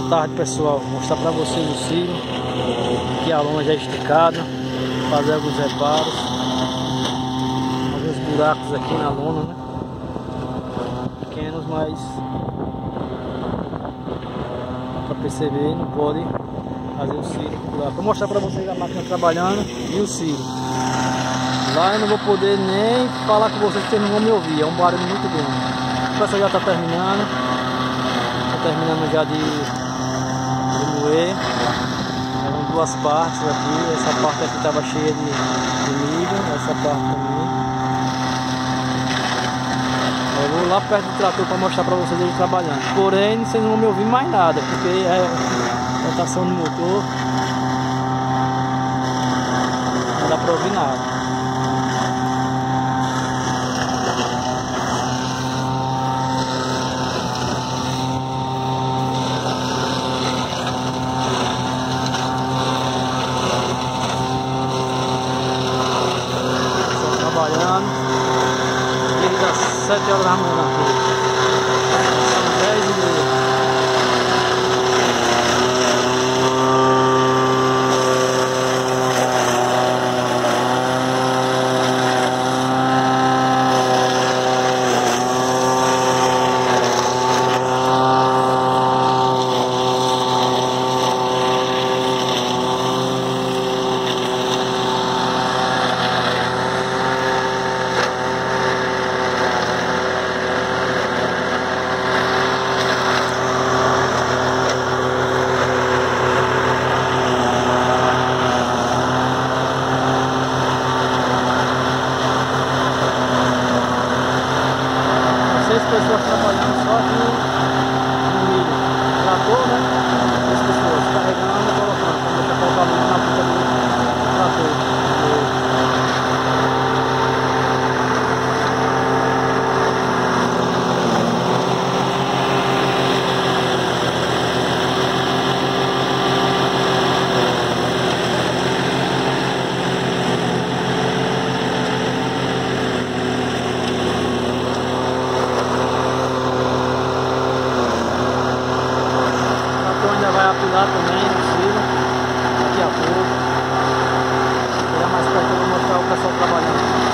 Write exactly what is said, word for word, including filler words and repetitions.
Boa tarde, pessoal. Vou mostrar para vocês o silo. Aqui a lona já esticada. Fazer alguns reparos. Alguns buracos aqui na lona, né? Pequenos, mas para perceber, não pode fazer o silo. Vou mostrar para vocês a máquina trabalhando e o silo. Lá eu não vou poder nem falar com vocês, porque não vão me ouvir. É um barulho muito grande. O pessoal já está terminando. Está terminando já de, de moer. Eram duas partes aqui. Essa parte aqui estava cheia de, de milho. Essa parte também. Eu vou lá perto do trator para mostrar para vocês ele trabalhando. Porém, vocês não vão me ouvir mais nada, porque é a rotação do motor. Não dá para ouvir nada. Trabalhando desde as sete horas da manhã. São dez e meia. Seis pessoas trabalhando só aqui no milho. Trator, né? Seis pessoas carregando e colocando. Para deixar colocar milho na ponta do trator. Vai apilar também no silo daqui a pouco. Chegar mais perto eu vou mostrar o pessoal trabalhando.